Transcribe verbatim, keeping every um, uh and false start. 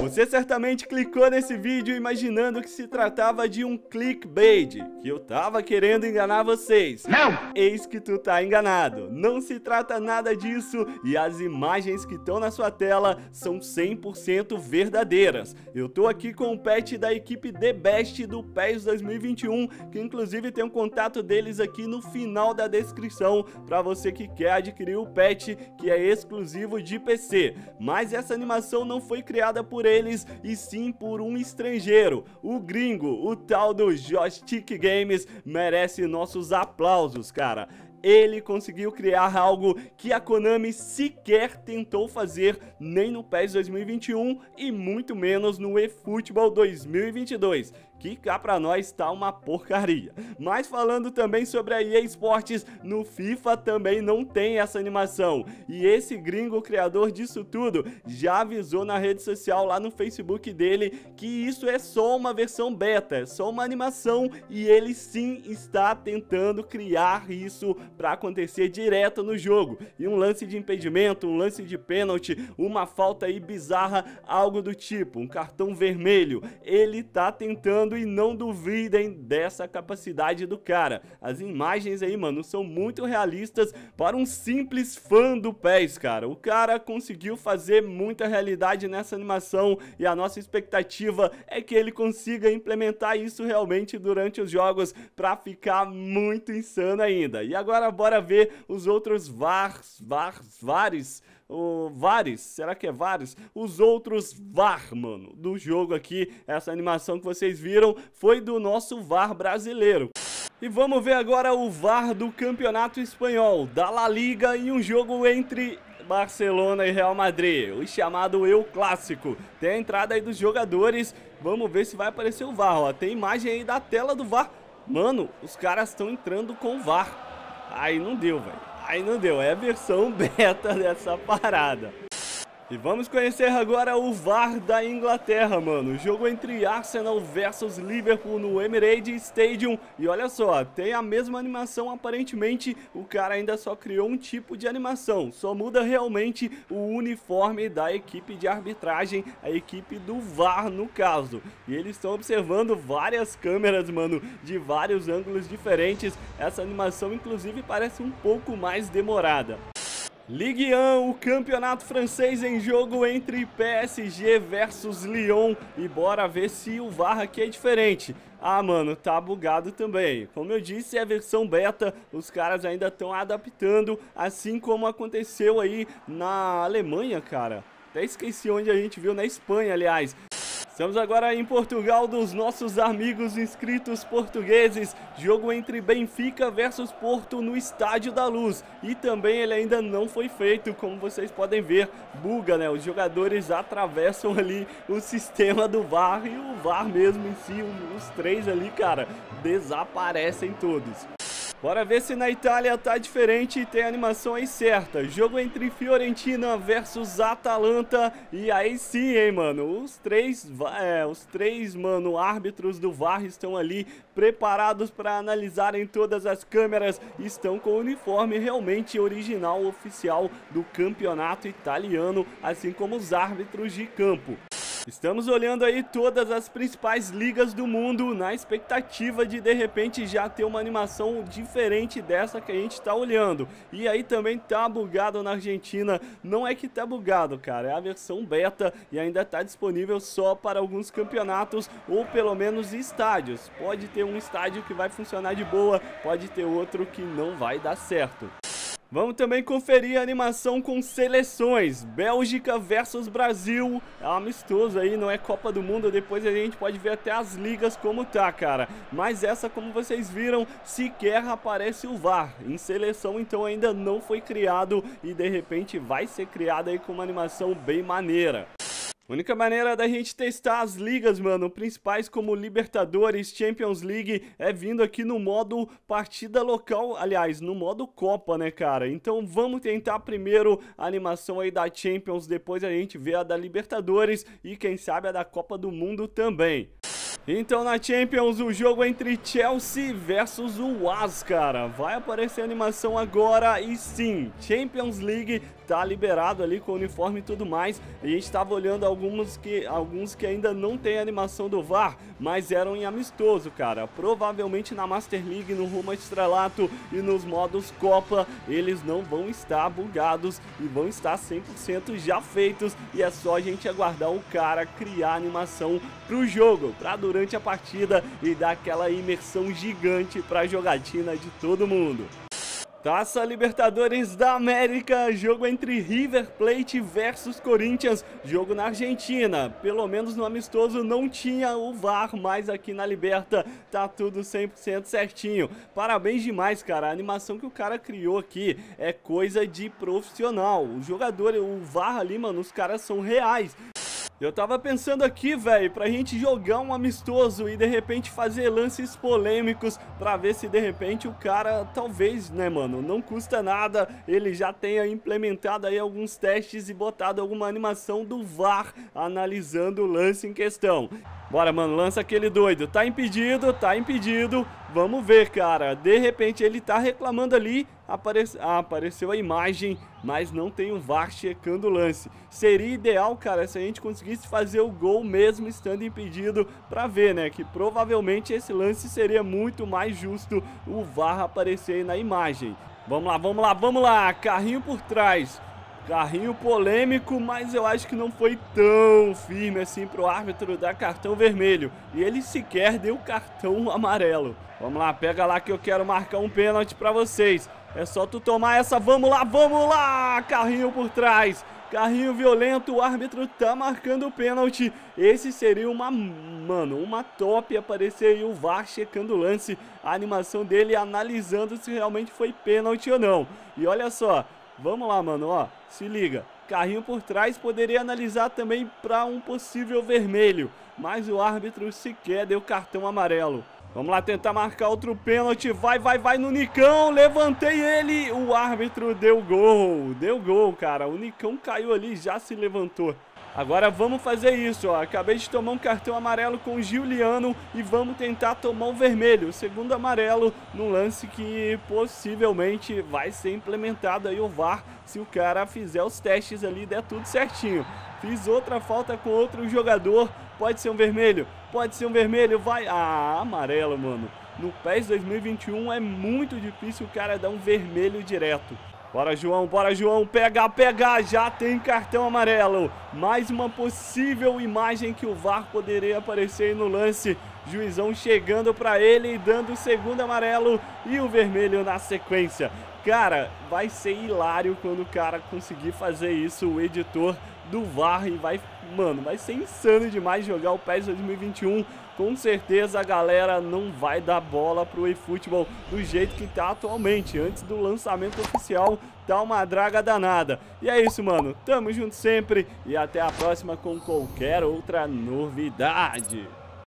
Você certamente clicou nesse vídeo imaginando que se tratava de um clickbait, que eu tava querendo enganar vocês. Não! Eis que tu tá enganado. Não se trata nada disso e as imagens que estão na sua tela são cem por cento verdadeiras. Eu tô aqui com o patch da equipe The Best do PES dois mil e vinte e um, que inclusive tem um contato deles aqui no final da descrição para você que quer adquirir o patch, que é exclusivo de P C. Mas essa animação não foi criada por eles, e sim por um estrangeiro. O gringo, o tal do Joystick Games, merece nossos aplausos, cara. Ele conseguiu criar algo que a Konami sequer tentou fazer nem no PES dois mil e vinte e um e muito menos no eFootball dois mil e vinte e dois, que cá pra nós tá uma porcaria. Mas falando também sobre a E A Sports, no FIFA também não tem essa animação. E esse gringo criador disso tudo já avisou na rede social lá no Facebook dele que isso é só uma versão beta, é só uma animação, e ele sim está tentando criar isso para acontecer direto no jogo. E um lance de impedimento, um lance de pênalti, uma falta aí bizarra, algo do tipo, um cartão vermelho. Ele tá tentando, e não duvidem dessa capacidade do cara. As imagens aí, mano, são muito realistas para um simples fã do PES, cara. O cara conseguiu fazer muita realidade nessa animação e a nossa expectativa é que ele consiga implementar isso realmente durante os jogos para ficar muito insano ainda. E agora bora ver os outros VARs, VARs, VARs, o VARs, será que é VARs? Os outros VAR, mano, do jogo aqui. Essa animação que vocês viram foi do nosso VAR brasileiro. E vamos ver agora o VAR do Campeonato Espanhol, da La Liga, e um jogo entre Barcelona e Real Madrid, o chamado El Clássico. Tem a entrada aí dos jogadores, vamos ver se vai aparecer o VAR, ó. Tem imagem aí da tela do VAR. Mano, os caras estão entrando com o VAR. Aí não deu, velho. Aí não deu, é a versão beta dessa parada. E vamos conhecer agora o VAR da Inglaterra, mano. Jogo entre Arsenal versus Liverpool no Emirates Stadium. E olha só, tem a mesma animação aparentemente. O cara ainda só criou um tipo de animação. Só muda realmente o uniforme da equipe de arbitragem, a equipe do VAR no caso. E eles estão observando várias câmeras, mano, de vários ângulos diferentes. Essa animação inclusive parece um pouco mais demorada. Ligue um, o campeonato francês em jogo entre P S G versus Lyon. E bora ver se o VAR aqui é diferente. Ah, mano, tá bugado também. Como eu disse, é a versão beta, os caras ainda estão adaptando, assim como aconteceu aí na Alemanha, cara. Até esqueci onde a gente viu, na Espanha, aliás. Estamos agora em Portugal, dos nossos amigos inscritos portugueses. Jogo entre Benfica versus Porto no Estádio da Luz. E também ele ainda não foi feito, como vocês podem ver. Buga, né? Os jogadores atravessam ali o sistema do VAR e o VAR mesmo em si, os três ali, cara, desaparecem todos. Bora ver se na Itália tá diferente e tem a animação aí certa. Jogo entre Fiorentina versus Atalanta. E aí sim, hein, mano. Os três, é, os três, mano, árbitros do VAR estão ali preparados para analisarem todas as câmeras. Estão com o uniforme realmente original, oficial do campeonato italiano, assim como os árbitros de campo. Estamos olhando aí todas as principais ligas do mundo na expectativa de de repente já ter uma animação diferente dessa que a gente tá olhando. E aí também tá bugado na Argentina. Não é que tá bugado, cara, é a versão beta e ainda tá disponível só para alguns campeonatos ou pelo menos estádios. Pode ter um estádio que vai funcionar de boa, pode ter outro que não vai dar certo. Vamos também conferir a animação com seleções. Bélgica versus Brasil. É um amistoso aí, não é Copa do Mundo. Depois a gente pode ver até as ligas como tá, cara. Mas essa, como vocês viram, sequer aparece o VAR. Em seleção, então, ainda não foi criado. E de repente vai ser criado aí com uma animação bem maneira. A única maneira da gente testar as ligas, mano, principais como Libertadores, Champions League, é vindo aqui no modo partida local, aliás, no modo Copa, né, cara? Então vamos tentar primeiro a animação aí da Champions, depois a gente vê a da Libertadores e quem sabe a da Copa do Mundo também. Então na Champions, o jogo entre Chelsea versus o U A S, cara. Vai aparecer a animação agora e sim, Champions League tá liberado ali com o uniforme e tudo mais. A gente tava olhando alguns que, alguns que ainda não tem animação do V A R, mas eram em amistoso, cara. Provavelmente na Master League, no rumo ao estrelato e nos modos Copa, eles não vão estar bugados e vão estar cem por cento já feitos, e é só a gente aguardar o cara criar animação pro jogo, pra durante a partida e dar aquela imersão gigante pra jogatina de todo mundo. Taça Libertadores da América, jogo entre River Plate versus Corinthians, jogo na Argentina. Pelo menos no amistoso não tinha o V A R, mas aqui na Liberta tá tudo cem por cento certinho. Parabéns demais, cara. A animação que o cara criou aqui é coisa de profissional. O jogador, o V A R ali, mano, os caras são reais. Eu tava pensando aqui, velho, pra gente jogar um amistoso e de repente fazer lances polêmicos pra ver se de repente o cara, talvez, né, mano, não custa nada, ele já tenha implementado aí alguns testes e botado alguma animação do V A R analisando o lance em questão. Bora, mano, lança aquele doido. Tá impedido, tá impedido. Vamos ver, cara. De repente ele tá reclamando ali. Aparece... Ah, apareceu a imagem, mas não tem o V A R checando o lance. Seria ideal, cara, se a gente conseguisse fazer o gol mesmo estando impedido, pra ver, né, que provavelmente esse lance seria muito mais justo o V A R aparecer aí na imagem. Vamos lá, vamos lá, vamos lá. Carrinho por trás. Carrinho polêmico, mas eu acho que não foi tão firme assim pro árbitro dar cartão vermelho. E ele sequer deu cartão amarelo. Vamos lá, pega lá que eu quero marcar um pênalti pra vocês. É só tu tomar essa, vamos lá, vamos lá! Carrinho por trás, carrinho violento, o árbitro tá marcando o pênalti. Esse seria uma, mano, uma top aparecer aí o V A R checando o lance, a animação dele analisando se realmente foi pênalti ou não. E olha só, vamos lá, mano, ó, se liga. Carrinho por trás poderia analisar também para um possível vermelho, mas o árbitro sequer deu cartão amarelo. Vamos lá tentar marcar outro pênalti, vai, vai, vai no Nicão, levantei ele, o árbitro deu gol, deu gol, cara, o Nicão caiu ali, já se levantou. Agora vamos fazer isso, ó. Acabei de tomar um cartão amarelo com o Giuliano e vamos tentar tomar o vermelho, o segundo amarelo, num lance que possivelmente vai ser implementado aí o V A R se o cara fizer os testes ali e der tudo certinho. Fiz outra falta com outro jogador, pode ser um vermelho, pode ser um vermelho, vai... Ah, amarelo, mano. No PES dois mil e vinte e um é muito difícil o cara dar um vermelho direto. Bora, João, bora, João, pega, pega, já tem cartão amarelo. Mais uma possível imagem que o V A R poderia aparecer aí no lance. Juizão chegando pra ele e dando o segundo amarelo e o vermelho na sequência. Cara, vai ser hilário quando o cara conseguir fazer isso, o editor do V A R, e vai, mano, vai ser insano demais jogar o PES dois mil e vinte e um. Com certeza a galera não vai dar bola pro eFootball do jeito que tá atualmente. Antes do lançamento oficial, tá uma draga danada. E é isso, mano. Tamo junto sempre e até a próxima com qualquer outra novidade.